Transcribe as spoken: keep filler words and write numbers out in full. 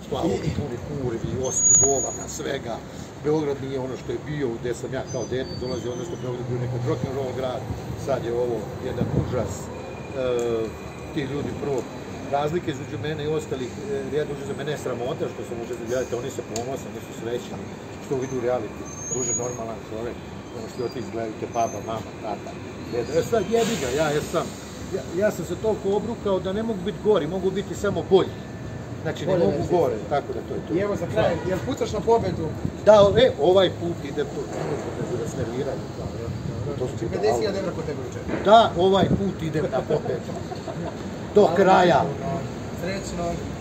Splavovi, puni kurvi, osmi govana, svega. Beograd nije ono što je bio, gde sam ja kao dete dolazio, odnosno Beograd bio nekad rock'n'roll grad, sad je ovo jedan užas. Ti ljudi prvo, razlike između mene i ostalih, jedan užas za mene je sramota što sam užas da gledate, oni se ponose, oni su srećni, što vidu reality, duže normalan čovek, ono što ti izgledate, baba, mama, tata, deda. Ja sad jebi ga, ja jesam, ja sam se toliko obrukao da ne mogu biti gori, mogu biti samo bolji. Znači, ne mogu gore, tako da to je to. I evo za kraj, jel pucaš na pobedu? Da, e, ovaj put ide po... da se nerviraju. pedeset hiljada evra kod tebe učer. Da, ovaj put idem na pobedu. Do kraja. Srećno.